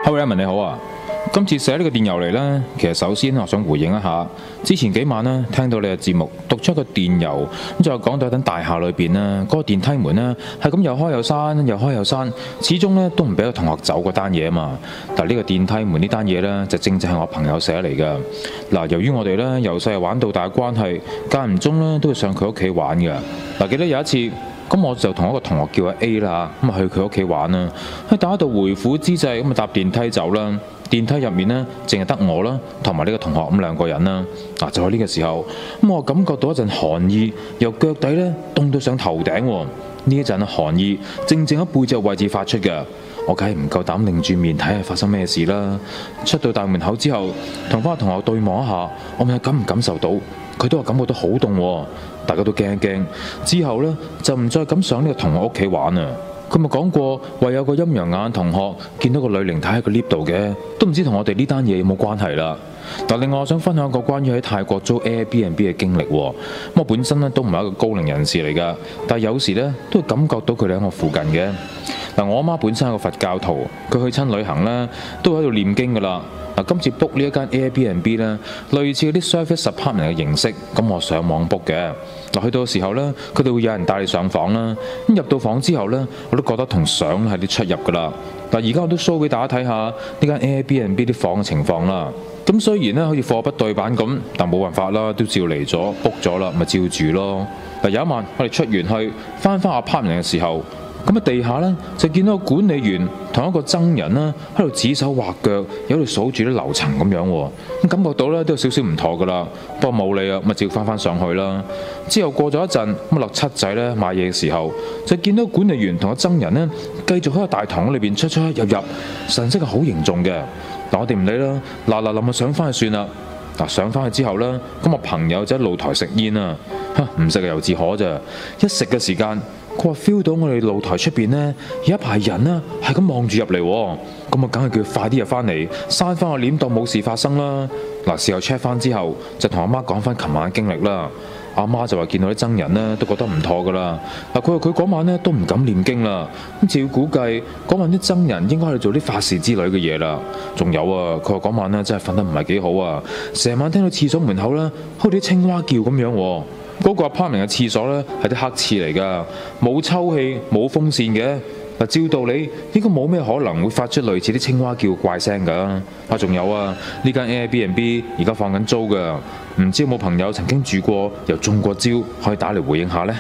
Hello Emma 你好啊，今次寫呢個電郵嚟呢，其實首先我想回應一下，之前幾晚呢，聽到你嘅節目讀出個電郵，咁就講到喺大廈裏邊呢，嗰個電梯門呢，係咁又開又閂，又開又閂，始終呢都唔俾個同學走嗰單嘢啊嘛。但係呢個電梯門呢單嘢呢，就正係我朋友寫嚟㗎。嗱，由於我哋呢由細玩到大嘅關係，間唔中呢都會上佢屋企玩㗎。嗱，記得有一次。咁我就同一個同學叫阿 A 啦，咁啊去佢屋企玩啦。喺打到回府之際，咁啊搭電梯走啦。電梯入面呢，淨係得我啦，同埋呢個同學咁兩個人啦。嗱，就喺呢個時候，咁我感覺到一陣寒意，由腳底呢凍到上頭頂。呢一陣寒意正正喺背脊位置發出嘅，我梗係唔夠膽擰住面睇下發生咩事啦。出到大門口之後，同翻個同學對望一下，我問佢感唔感受到，佢都話感覺到好凍喎。大家都驚一驚，之後呢，就唔再敢上呢個同學屋企玩啊！佢咪講過，話有個陰陽眼同學見到個女靈體喺個 lift 度嘅，都唔知同我哋呢單嘢有冇關係啦。但另外我想分享一個關於喺泰國租 Airbnb 嘅經歷喎。我本身呢都唔係一個高齡人士嚟㗎，但係有時呢都會感覺到佢哋喺我附近嘅。嗱，我阿媽本身係個佛教徒，佢去親旅行呢都喺度念經㗎啦。嗱，今次 book 呢一間 Airbnb 咧，類似嗰啲 service apartment 嘅形式，咁我上網 book 嘅。嗱，去到嘅時候咧，佢哋會有人帶你上房啦。咁入到房之後咧，我都覺得同相係啲出入噶啦。但而家我都 show 俾大家睇下呢間 Airbnb 啲房嘅情況啦。咁雖然咧好似貨不對版咁，但冇辦法啦，都照嚟咗 book 咗啦，咪照住咯。嗱，有一晚我哋出完去翻 apartment 嘅時候。咁喺地下呢，就見到個管理員同一個僧人啦，喺度指手畫腳，有度數住啲樓層咁樣喎。咁感覺到呢都有少少唔妥噶啦，不過冇理啊，咪照翻上去啦。之後過咗一陣，咁落七仔呢買嘢嘅時候，就見到管理員同個僧人呢繼續喺個大堂裏邊出入，神色係好凝重嘅。嗱，我哋唔理啦，嗱咪上翻去算啦。嗱，上翻去之後呢，咁我朋友就喺露台食煙啊，唔食又自可咋，一食嘅時間。佢話 feel 到我哋露台出邊呢，有一排人呢係咁望住入嚟，咁啊梗係叫佢快啲入翻嚟，閂翻個簾當冇事發生啦。嗱，事後 check 翻之後，就同阿媽講翻琴晚嘅經歷啦。阿媽就話見到啲僧人呢都覺得唔妥噶啦。嗱，佢話佢嗰晚呢都唔敢念經啦。咁照估計嗰晚啲僧人應該喺度做啲法事之類嘅嘢啦。仲有啊，佢話嗰晚呢真係瞓得唔係幾好啊，成晚聽到廁所門口呢好似啲青蛙叫咁樣。嗰個 apartment 嘅廁所呢係啲黑廁嚟㗎，冇抽氣冇風扇嘅。嗱，照道理應該冇咩可能會發出類似啲青蛙叫怪聲㗎。仲有啊，呢間 Airbnb 而家放緊租㗎，唔知有冇朋友曾經住過又中過招，可以打嚟回應下呢？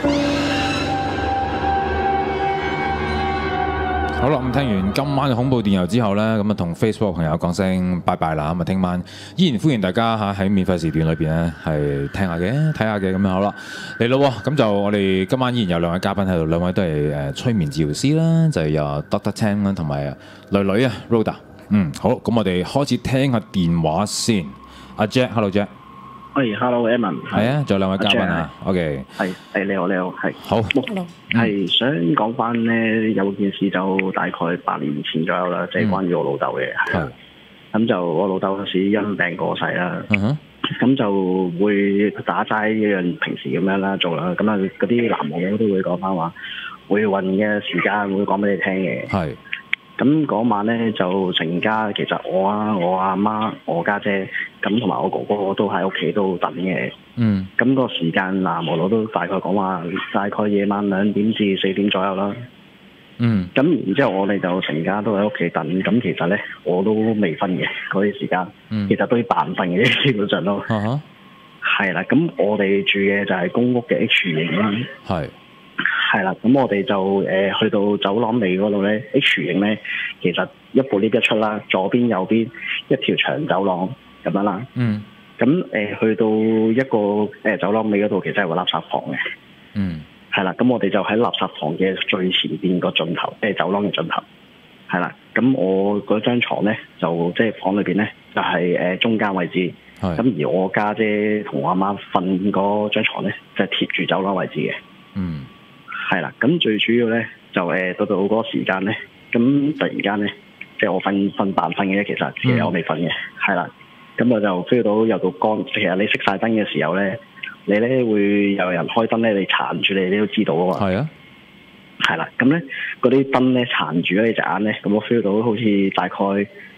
好啦，咁聽完今晚嘅恐怖電郵之後呢，咁啊同 Facebook 朋友講聲拜拜啦。咁啊聽晚依然歡迎大家喺免費時段裏邊呢係聽下嘅、睇下嘅咁樣。好啦，嚟咯，咁就我哋今晚依然有兩位嘉賓喺度，兩位都係催眠治療師啦，就係由 Dr. Tang 啦同埋女啊 Rhoda。好，咁我哋開始聽下電話先。阿 Jack，Hello Jack。 喂 ，Hello Evan。 係啊，仲有兩位嘉賓啊。OK。 係你好，係。 好。 係想講翻咧，有件事就大概8年前左右啦，即係關於我老豆嘅。係。咁就我老豆嗰時因病過世啦。咁就會打齋一樣平時咁樣啦做啦。咁啊嗰啲男朋友都會講翻話，會運嘅時間會講俾你聽嘅。係。咁嗰晚咧就成家，其實我阿媽、我家姐咁同埋我哥哥都喺屋企都等嘅。咁個時間嗱，我老都大概講話，大概夜晚2點至4點左右啦。咁然之後我哋就成家都喺屋企等。咁其實咧我都未瞓嘅嗰啲時間，其實都要扮瞓嘅基本上都。係啦，咁我哋住嘅就係公屋嘅 H 型啦。係啦，咁我哋就去到走廊尾嗰度咧 ，H 型咧，其實一部 lift 一出啦，左邊右邊一條長走廊咁樣啦。咁去到一個走廊尾嗰度，其實係個垃圾房嘅。係啦，咁我哋就喺垃圾房嘅最前邊個盡頭，走廊嘅盡頭。係啦，咁我嗰張床咧就即係房裏邊咧就係中間位置。咁而我家姐同我阿媽瞓嗰張床咧就係貼住走廊位置嘅。係啦，咁最主要咧就到嗰個時間咧，咁突然間咧，即係我扮瞓嘅，其實我未瞓嘅，係啦，咁我就 feel 到有道光，其實你熄晒燈嘅時候咧，你咧會有人開燈咧，你殘住你都知道啊嘛。係啊，係啦，咁咧嗰啲燈咧殘住咗你隻眼咧，咁我 feel 到好似大概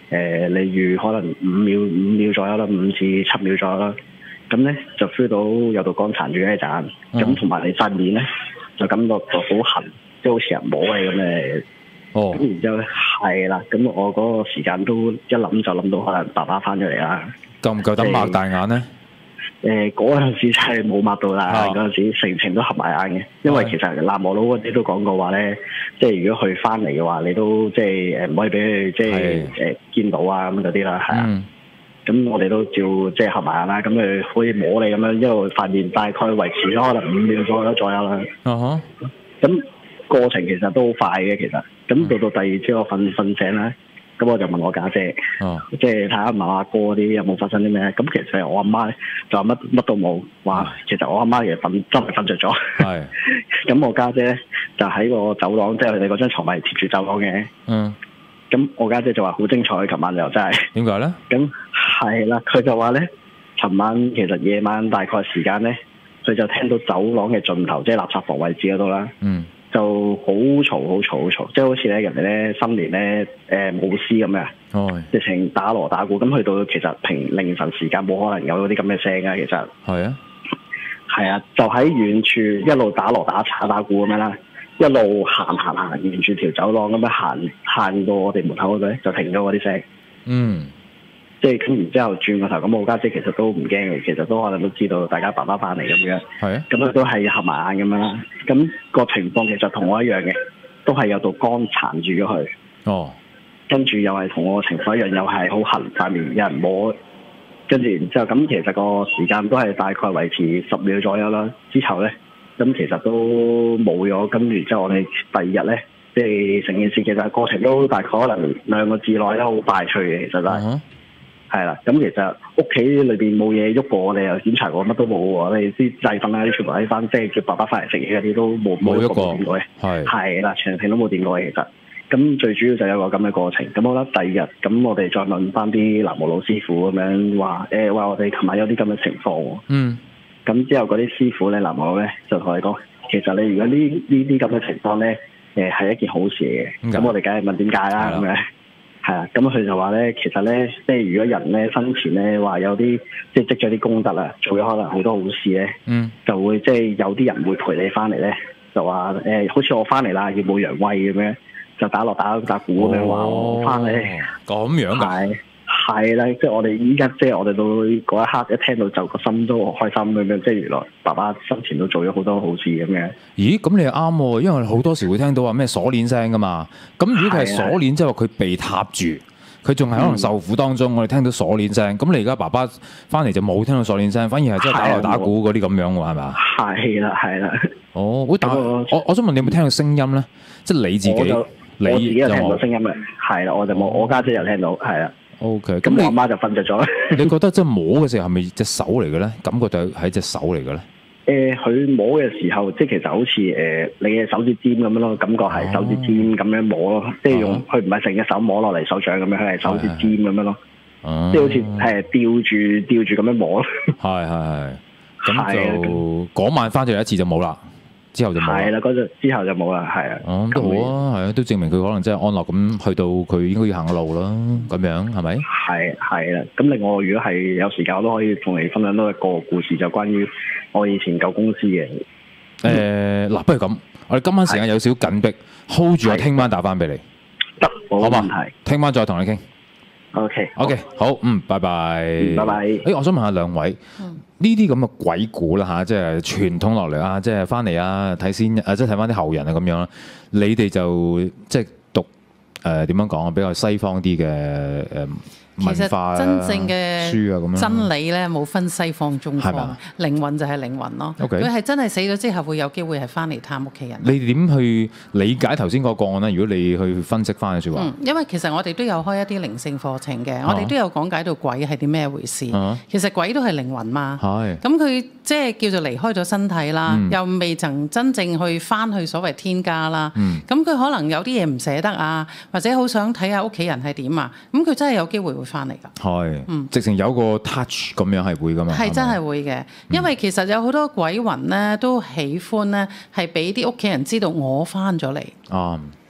例如可能5秒左右啦，5至7秒左右啦，咁咧就 feel 到有道光殘住一盞，咁同埋你塊面咧就感覺到好痕，即係好似人摸你咁嘅。咁然之後咧係啦，咁我嗰個時間都一諗就諗到可能爸爸翻咗嚟啦。 夠唔夠膽擘大眼咧？ 嗰陣時真係冇擘到啦，嗰陣時成程都合埋眼嘅，因為其實南無佬嗰啲都講過話咧，即係如果佢翻嚟嘅話，你都即係唔可以俾佢即係見到啊咁嗰啲啦，係啊。咁我哋都照即係合埋眼啦，咁佢可以摸你咁樣，一路發現大概維持咗可能5秒左右啦。咁過程其實都好快嘅，其實咁到第二朝我瞓醒啦。咁我就問我家姐，即係睇下問阿哥啲有冇發生啲咩？咁其實我阿媽咧就乜都冇，話其實我阿媽其實真係瞓着咗。係。咁我家姐咧就喺個走廊，即係佢哋嗰張床咪貼住走廊嘅。咁我家姐就話好精彩，琴晚又真係。點解咧？咁係啦，佢就話咧，琴晚其實夜晚大概時間咧，佢就聽到走廊嘅盡頭，即係垃圾房位置嗰度啦。就好嘈，即係好似咧人哋咧新年咧舞獅咁嘅，直情打鑼打鼓。咁去到其實凌晨時間冇可能有啲咁嘅聲啊，其實係啊，就喺遠處一路打鑼打鼓咁樣啦，一路行沿住條走廊咁樣行到我哋門口嗰度咧，就停咗嗰啲聲。即係咁，然之後轉個頭，咁我家姐其實都唔驚嘅，其實都可能都知道大家爸爸翻嚟咁樣。係啊。咁佢都係合埋眼咁樣啦。咁個情況其實同我一樣嘅，都係有道光纏住咗佢。跟住又係同我個情況一樣，又係好痕，塊面有人摸。跟住然之後，咁其實個時間都係大概維持10秒左右啦。之後咧，咁其實都冇咗。跟住之後，我哋第二日咧，即係成件事其實過程都大概可能2個字內都好快脆嘅，其實都係。係啦，咁其實屋企裏邊冇嘢喐過，我哋又檢查過，乜都冇喎。我哋啲製品啊，啲全部喺翻，即係叫爸爸翻嚟食嘢嗰啲都冇喐過嘅。係啦，全程都冇掂過嘅。其實咁最主要就有個咁嘅過程。咁我覺得第二日咁，我哋再問翻啲南無老師傅咁樣話，話我哋琴晚有啲咁嘅情況。咁之後嗰啲師傅咧，南無佬咧就同你講，其實你如果呢啲咁嘅情況咧，係一件好事嘅。咁我哋梗係問點解啦咁樣。係啊，咁佢就話咧，其實咧，即係如果人咧生前咧話有啲即係積咗啲功德啊，做咗可能好多好事咧，就會即係有啲人會陪你翻嚟咧，就話好似我翻嚟啦，要冇陽威咁樣，就打鑼打鼓咁樣話我翻嚟。咁樣㗎？係啦，即係我哋依家即係我哋到嗰一刻一聽到就個心都好開心咁樣，即係原來爸爸生前都做咗好多好事咁樣。咦？咁你又啱喎，因為好多時會聽到話咩鎖鏈聲㗎嘛。咁如果佢係鎖鏈，即係話佢被踏住，佢仲係可能受苦當中，我哋聽到鎖鏈聲。咁你而家爸爸翻嚟就冇聽到鎖鏈聲，反而係即係打鑼打鼓嗰啲咁樣喎，係咪啊？係啦。哦，但係我想問你有冇聽到聲音咧？即係你自己，我自己有聽到聲音嘅。係啦，我就冇，我家姐有聽到，係啦。O.K. 咁我阿媽就瞓着咗。你覺得即係摸嘅時候係咪隻手嚟嘅咧？感覺就係隻手嚟嘅咧？佢摸嘅時候，即係其實好似你嘅手指尖咁樣咯，感覺係手指尖咁樣摸咯，即係用佢唔係成隻手摸落嚟手掌咁樣，佢係手指尖咁樣咯，即係好似係吊住咁樣摸咯。係。咁就嗰晚翻咗一次就冇啦。之後就冇係啦，之後就冇啦，係啊。都好啊，係啊，都證明佢可能真係安樂咁去到佢應該要行嘅路啦，咁樣係咪？係啦。咁另外，如果係有時間，我都可以同你分享多一個故事，就關於我以前舊公司嘅。嗱，不如咁，我哋今晚時間有少少緊迫 ，hold 住我聽晚打翻俾你。得，冇問題。聽晚再同你傾。OK，好，拜拜。拜拜。我想問下兩位。呢啲咁嘅鬼故啦嚇，即係傳統落嚟啊，即係翻嚟啊睇先啊，即係睇翻啲後人啊咁樣啦。你哋就即係讀點樣講啊？比較西方啲嘅文化真正嘅書啊咁樣。真理咧冇分西方中方，靈魂就係靈魂咯。佢係真係死咗之後會有機會係翻嚟探屋企人。你哋點去理解頭先嗰個案咧？如果你去分析翻嘅説話，因為其實我哋都有開一啲靈性課程嘅，我哋都有講解到鬼係啲咩回事。其實鬼都係靈魂嘛。咁佢即係叫做離開咗身體啦，又未曾真正去翻去所謂天家啦。咁佢可能有啲嘢唔捨得啊，或者好想睇下屋企人係點啊。咁佢真係有機會會翻嚟㗎。直情有個 touch 咁樣係會㗎嘛。係真係會嘅，因為其實有好多鬼魂咧都喜歡咧係俾啲屋企人知道我翻咗嚟。嗱，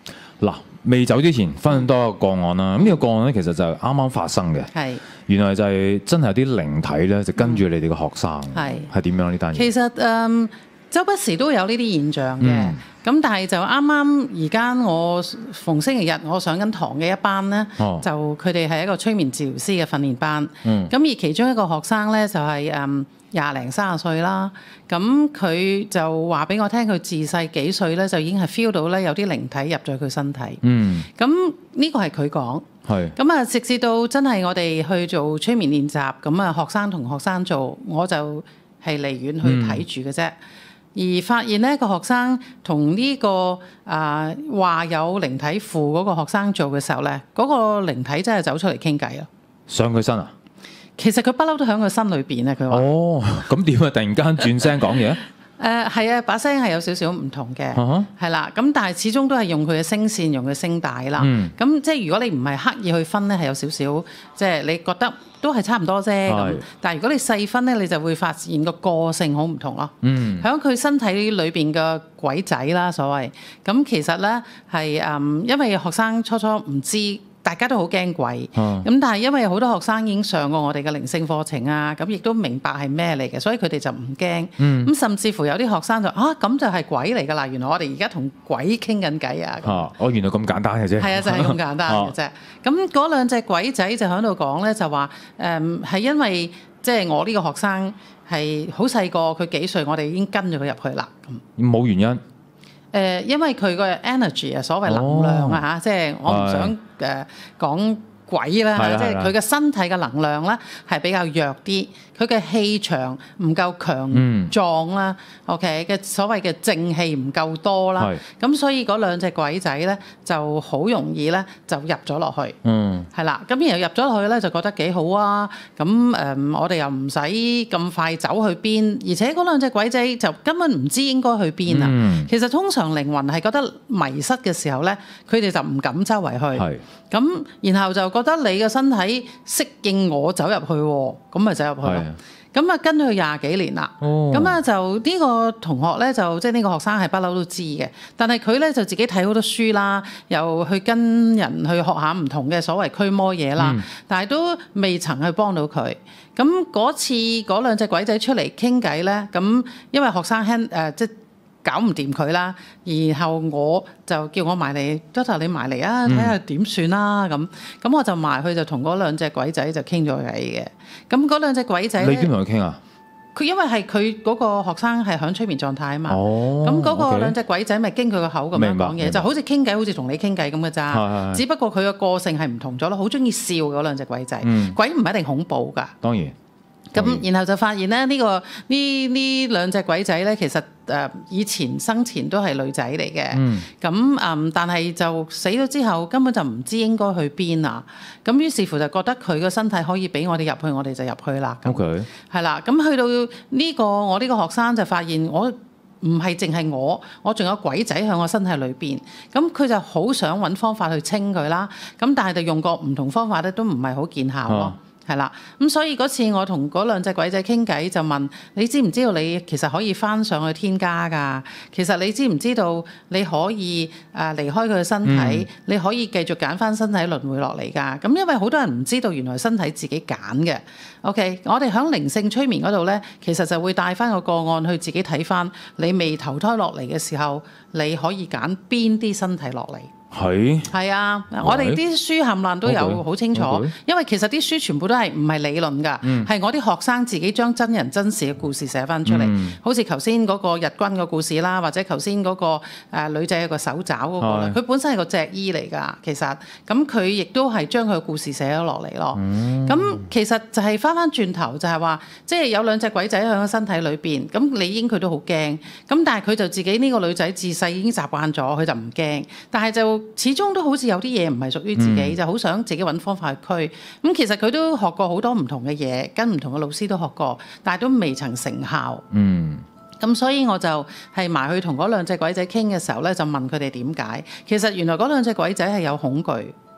嗱，未走之前分享多一個個案啦。咁呢個個案咧，其實就係啱啱發生嘅。 係。 原來就係真係有啲靈體咧，就跟住你哋個學生。係點樣呢單嘢？ 其實周不時都有呢啲現象嘅。咁但係就啱啱而家我逢星期日我上緊堂嘅一班咧，就佢哋係一個催眠治療師嘅訓練班。咁而其中一個學生咧就係20零30歲啦。咁佢就話俾我聽，佢自細幾歲咧就已經係 feel 到咧有啲靈體入咗佢身體。咁呢個係佢講。咁啊，直至到真係我哋去做催眠練習，咁啊學生同學生做，我就係離遠去睇住嘅啫。而發現呢個學生同呢個話有靈體附嗰個學生做嘅時候咧，嗰個靈體真係走出嚟傾偈咯。上佢身啊？其實佢不嬲都喺佢心裏邊啊！佢話：哦，咁點啊？突然間轉聲講嘢？係啊，把聲係有少少唔同嘅，係啦。咁但係始終都係用佢嘅聲線，用佢聲帶啦。咁即係如果你唔係刻意去分咧，係有少少即係你覺得都係差唔多啫。咁但係如果你細分咧，你就會發現個性好唔同咯。喺佢身體裏邊嘅鬼仔啦，所謂咁其實咧係因為學生初初唔知。大家都好驚鬼，咁但係因為好多學生已經上過我哋嘅靈性課程啊，咁亦都明白係咩嚟嘅，所以佢哋就唔驚。咁甚至乎有啲學生就咁就係鬼嚟㗎啦！原來我哋而家同鬼傾緊偈啊！原來咁簡單嘅啫。係啊，就係咁簡單嘅啫。咁嗰兩隻鬼仔就喺度講咧，就話係因為即係我呢個學生係好細個，佢幾歲，我哋已經跟咗佢入去啦。冇原因。因為佢個 energy 啊，所謂能量啊即係我唔想講鬼啦，即係佢嘅身體嘅能量咧係比較弱啲，佢嘅氣場唔夠強壯啦，OK 嘅所謂嘅正氣唔夠多啦，咁所以嗰兩隻鬼仔咧就好容易咧就入咗落去，係啦，咁然後入咗落去咧就覺得幾好啊，咁我哋又唔使咁快走去邊，而且嗰兩隻鬼仔就根本唔知應該去邊啊。其實通常靈魂係覺得迷失嘅時候咧，佢哋就唔敢周圍去，咁然後就覺得你嘅身體適應我走入去，咁咪走入去咯。咁啊跟咗佢20幾年啦，咁啊就呢個同學咧就即係呢個學生係不嬲都知嘅，但係佢咧就自己睇好多書啦，又去跟人去學下唔同嘅所謂驅魔嘢啦，但係都未曾去幫到佢。咁嗰次嗰兩隻鬼仔出嚟傾偈咧，咁因為學生即係搞唔掂佢啦，然後我就叫我埋嚟，Doctor你埋嚟啊，睇下點算啦咁我就埋去就同嗰兩隻鬼仔就傾咗偈嘅。咁嗰兩隻鬼仔你點同佢傾啊？佢因為係佢嗰個學生係響催眠狀態啊嘛。咁嗰個兩隻鬼仔咪經佢個口咁樣講嘢，就好似傾偈，好似同你傾偈咁嘅咋。只不過佢個性係唔同咗咯，好中意笑嗰兩隻鬼仔。鬼唔一定恐怖㗎。當然。咁然後就發現咧，呢兩隻鬼仔咧，其實以前生前都係女仔嚟嘅。但係就死咗之後，根本就唔知應該去邊啊。咁於是乎就覺得佢個身體可以俾我哋入去，我哋就入去啦。OK，係啦。咁去到我呢個學生就發現我唔係淨係我仲有鬼仔喺我身體裏邊。咁佢就好想揾方法去清佢啦。咁但係就用過唔同方法咧，都唔係好見效咯。係啦，咁所以嗰次我同嗰兩隻鬼仔傾偈，就問你知唔知道你其實可以翻上去天家㗎？其實你知唔知道你可以離開佢嘅身體，你可以繼續揀翻身體輪迴落嚟㗎？咁因為好多人唔知道原來身體自己揀嘅。OK，我哋喺靈性催眠嗰度咧，其實就會帶翻個個案去自己睇翻，你未投胎落嚟嘅時候，你可以揀邊啲身體落嚟。係啊，我哋啲書冚唪唥都有好清楚，因為其實啲書全部都係唔係理論㗎，係我啲學生自己將真人真事嘅故事寫翻出嚟，好似頭先嗰個日軍嘅故事啦，或者頭先嗰個女仔有個手爪嗰個咧，佢本身係個脊醫嚟㗎，其實咁佢亦都係將佢嘅故事寫咗落嚟咯。咁其實就係翻轉頭就係話，即係有兩隻鬼仔喺個身體裏邊，咁理應佢都好驚，咁但係佢就自己呢個女仔自細已經習慣咗，佢就唔驚，但係就始終都好似有啲嘢唔係屬於自己，就好想自己揾方法去驅。咁其實佢都學過好多唔同嘅嘢，跟唔同嘅老師都學過，但係都未曾成效。咁所以我就係埋去同嗰兩隻鬼仔傾嘅時候咧，就問佢哋點解。其實原來嗰兩隻鬼仔係有恐懼，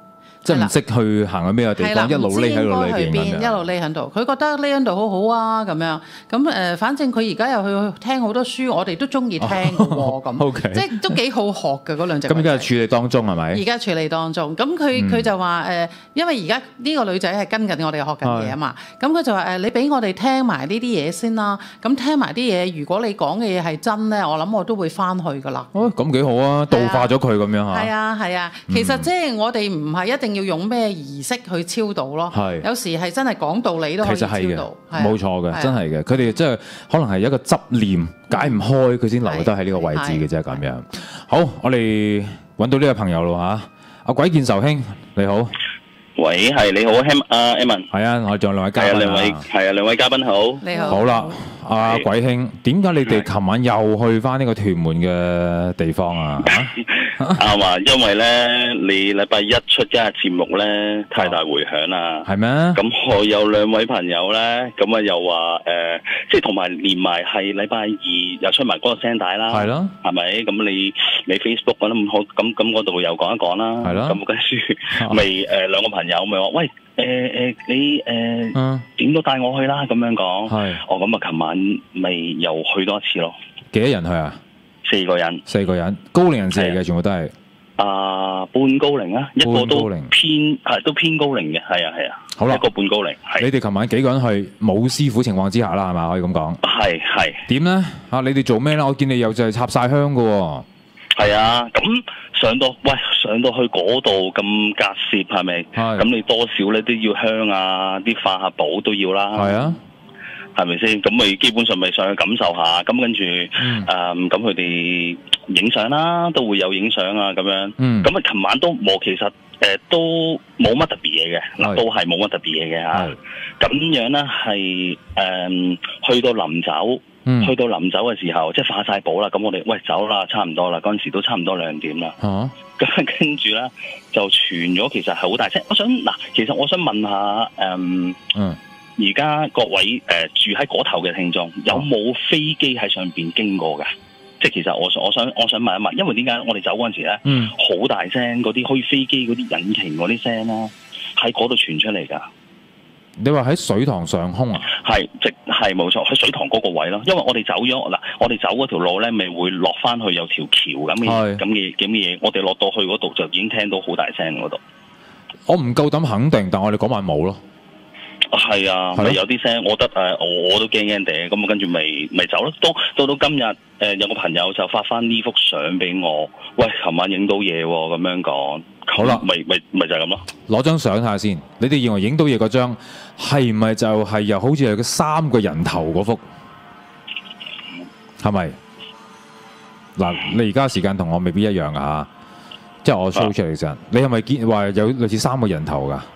即係唔識去行去邊個地方，一路匿喺度裏邊咁樣， 一路匿喺度。佢覺得匿喺度好好啊咁樣。咁反正佢而家又去聽好多書，我哋都中意聽嘅喎。咁即係都幾好學嘅嗰兩隻。 咁而家係處理當中係咪？ 而家處理當中。咁佢就話因為而家呢個女仔係跟緊我哋學緊嘢啊嘛。咁佢就話你俾我哋聽埋呢啲嘢先啦。咁聽埋啲嘢，如果你講嘅嘢係真咧，我諗我都會翻去噶啦。 咁幾好啊，度化咗佢咁樣嚇。 係啊，其實即係我哋唔係一定要用咩儀式去超度咯。有時係真係講道理都可以超度。 冇錯嘅，真係嘅。佢哋即係可能係一個執念解唔開，佢先留得喺呢個位置嘅啫咁樣。好，我哋揾到呢個朋友咯嚇。阿鬼見愁兄，你好。 喂，係你好，Evan。 係啊，我哋仲有兩位嘉賓兩位嘉賓好。 你好。 好啦，阿鬼兄，點解你哋琴晚又去翻呢個屯門嘅地方啊？ 啱啊，因為咧你禮拜一出一日節目咧太大迴響啦。係咩？咁我有兩位朋友咧，咁啊又話即係同埋連埋係禮拜二又出埋嗰個聲帶啦。係咯。係咪？咁你 Facebook 覺得唔好，咁嗰度又講一講啦。係咯。咁跟住咪兩個朋友咪話喂。你點都帶我去啦，咁樣講。係。咁啊，琴晚咪又去多一次咯。 幾多人去啊？4個人。4個人，高齡人士嚟嘅，全部都係。半高齡啊，一個都偏高齡嘅，係啊。好啦，一個半高齡。你哋琴晚幾個人去冇師傅情況之下啦，係嘛？可以咁講。係。點咧？你哋做咩咧？我見你又就係插晒香㗎喎。 係啊，咁上到去嗰度咁隔涉係咪？咁你多少咧都要香啊，啲化下寶都要啦。係啊，係咪先？咁咪基本上咪上去感受下，咁跟住咁佢哋影相啦，都會有影相啊咁樣。咁啊，琴晚都冇，其實都冇乜特別嘢嘅，嗱都係冇乜特別嘢嘅嚇。咁樣咧係去到臨走。去到臨走嘅時候，即係化晒寶啦，咁我哋喂走啦，差唔多啦，嗰陣時都差唔多2點啦。咁跟住咧就傳咗，其實係好大聲。其實我想問下而家各位住喺嗰頭嘅聽眾，有冇飛機喺上邊經過㗎？即係其實我想問一問，因為點解我哋走嗰陣時咧，好大聲嗰啲好似飛機嗰啲引擎嗰啲聲啦，喺嗰度傳出嚟㗎。 你話喺水塘上空啊？ 係冇錯，喺水塘嗰個位咯。因為我哋走咗我哋走嗰條路咧，咪會落翻去有條橋咁嘅嘢。我哋落到去嗰度就已經聽到好大聲嗰度。 我唔夠膽肯定，但我哋嗰晚冇咯。 係啊，有啲聲，我覺得我都驚驚地，咁跟住咪走咯。到今日有個朋友就發翻呢幅相俾我，喂，琴晚影到嘢喎，咁樣講。好啦，咪就係咁咯。 攞張相睇下先，你哋認為影到嘢嗰張係咪就係又好似係個3個人頭嗰幅？係咪？嗱，你而家時間同我未必一樣啊，即係我 show 出嚟陣。你係咪見話有類似3個人頭㗎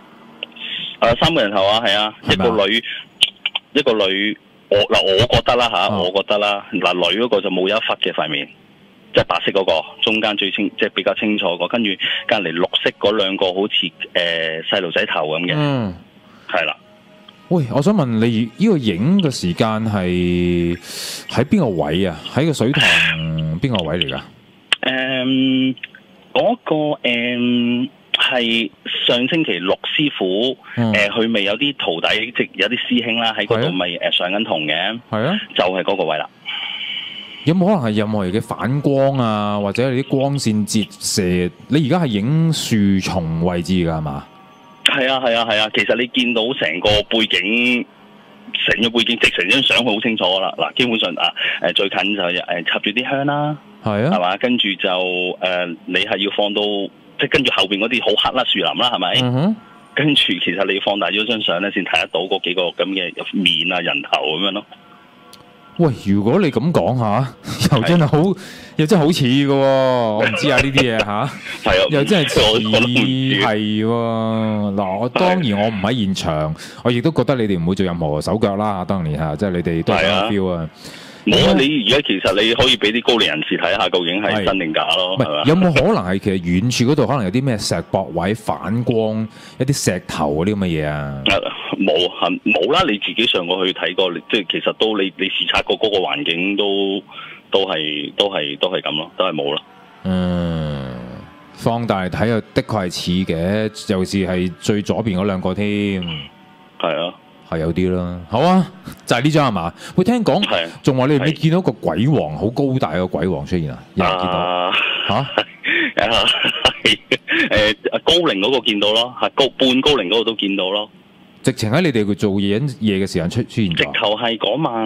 ？3個人頭啊，係啊，一個女，我覺得啦嚇，我覺得啦，女嗰個就冇一忽嘅塊面。即係白色嗰個，中間最清，即係比較清楚個，跟住隔離綠色嗰兩個好似細路仔頭咁嘅，係啦。 喂，我想問你呢個影嘅時間係喺邊個位啊？喺個水塘邊個位嚟㗎？ 嗰個係上星期六師傅，佢咪有啲徒弟，即有啲師兄啦，喺嗰度咪上緊堂嘅，係啊，就係嗰個位啦。 有冇可能係任何嘅反光啊，或者係啲光線折射？你而家係影樹叢位置㗎係嘛？ 係啊，其實你見到成個背景，即成張相好清楚啦。嗱，基本上最近就插住啲香啦，係啊，係嘛？跟住就你係要放到即係跟住後邊嗰啲好黑啦樹林啦，係咪？跟住其實你要放大咗張相咧，先睇得到嗰幾個咁嘅面啊人頭咁樣咯。 喂，如果你咁講下，又真係好似嘅喎，我唔知啊呢啲嘢嚇，又真係似係喎。嗱，我當然我唔喺現場，我亦都覺得你哋唔會做任何手腳啦。當然嚇，即係你哋都係 feel 啊。 冇啊！你而家其實你可以俾啲高齡人士睇下，究竟係真定假咯。 有冇可能係其實遠處嗰度可能有啲咩石駁位反光，一啲石頭嗰啲咁嘅嘢啊？ 冇啦！你自己上過去睇過，即係其實都你視察過嗰個環境都係咁咯，都係冇啦。 放大嚟睇又的確係似嘅，尤其是係最左邊嗰兩個添。 係啊。 係有啲啦，好啊，就係呢張係嘛？喂，聽講仲話你見到個鬼王，好高大個鬼王出現啊？有人見到嚇？ 高齡嗰個見到咯，係半高齡嗰個都見到咯。 直情喺你哋做嘢嘅時間出現咗。直頭係嗰晚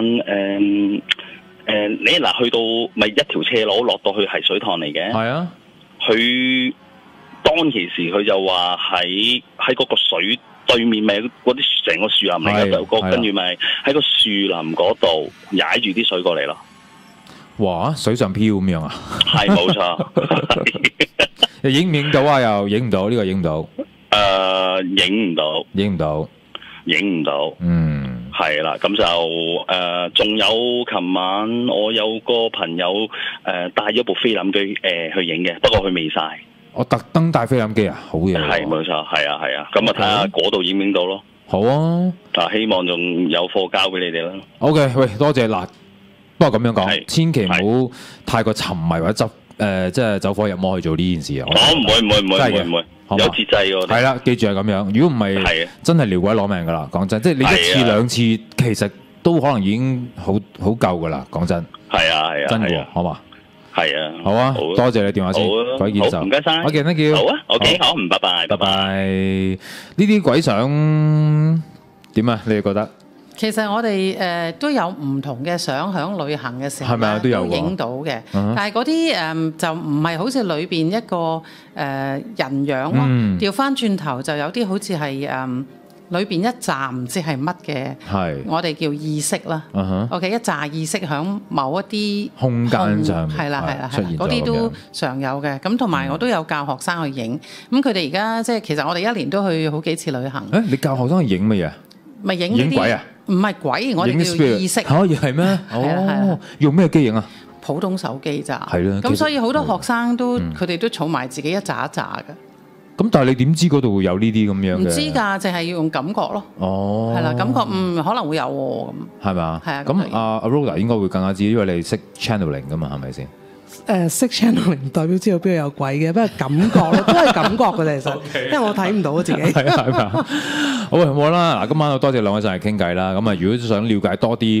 你嗱去到咪一條斜路落到去係水塘嚟嘅。係啊。佢當其時佢就話喺嗰個水對面咪嗰啲成個樹林嚟嘅，跟住咪喺個樹林嗰度踩住啲水過嚟咯。哇！水上漂咁樣啊？係冇錯。 影唔影到啊？又影唔到，呢個影唔到。 影唔到。影唔到。影唔到。嗯。係啦，咁就仲有琴晚我有個朋友帶咗部菲林機去影嘅，不過佢未晒。 我特登帶菲林機啊，好嘢！ 係冇錯，係啊，咁啊睇下嗰度影唔影到咯。好啊，希望仲有貨交俾你哋啦。 OK， 喂，多謝嗱。不過咁樣講，千祈唔好太過沉迷或者即係走火入魔去做呢件事啊。 唔會，有節制喎。係啦，記住係咁樣。如果唔係，真係撩鬼攞命噶啦。講真，即係你一次兩次，其實都可能已經好夠噶啦。講真。係啊，真嘅，好嘛？係啊，好啊，多謝你電話先，鬼見愁，唔該晒，我記得叫，好啊 ，OK， 好，拜拜，拜拜。呢啲鬼相點啊？你哋覺得？其實我哋都有唔同嘅相響旅行嘅時候咧，都影到嘅，但係嗰啲就唔係好似裏邊一個人樣咯，調翻轉頭就有啲好似係裏邊一紮唔知係乜嘅，我哋叫意識啦。OK， 一紮意識響某一啲空間上，係啦，嗰啲都常有嘅。咁同埋我都有教學生去影。咁佢哋而家即係其實我哋一年都去好幾次旅行。你教學生去影乜嘢？咪影鬼啊？唔係鬼，我哋叫意識。嚇，係咩？哦，用咩機影啊？普通手機咋。係啦。咁所以好多學生都佢哋都儲埋自己一紮一紮嘅。咁但係你點知嗰度會有呢啲咁樣嘅？唔知㗎，淨係要用感覺咯。哦，係啦，感覺可能會有喎咁。係咪？係啊。咁阿 Rhoda 應該會更加知，因為你識 channeling 㗎嘛，係咪先？識 channeling 唔代表知道邊度有鬼嘅，不過感覺咯，都係感覺嘅其實，因為我睇唔到自己。係咪？好啦，嗱，今晚多謝兩位上嚟傾偈啦。咁啊，如果想了解多啲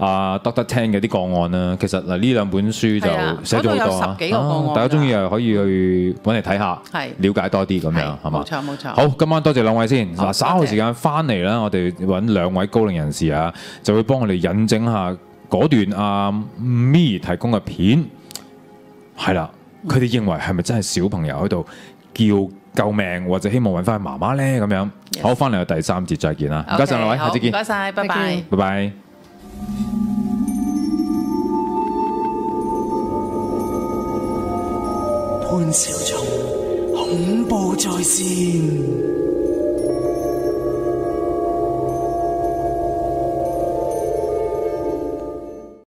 Dr. Tan嘅啲個案啦，其實嗱呢兩本書就寫咗好多啊。10幾個個案，大家中意又可以去揾嚟睇下，了解多啲咁樣，係嘛？冇錯冇錯。好，今晚多謝兩位先。嗱，稍後時間翻嚟啦，我哋揾兩位高齡人士啊，就會幫我哋引證下嗰段阿咪提供嘅片。係啦，佢哋認為係咪真係小朋友喺度叫救命，或者希望揾翻媽媽咧咁樣？好，翻嚟第三節再見啦！唔該晒兩位，下次見。唔該晒，拜拜。拜拜。潘紹聰，恐怖在線。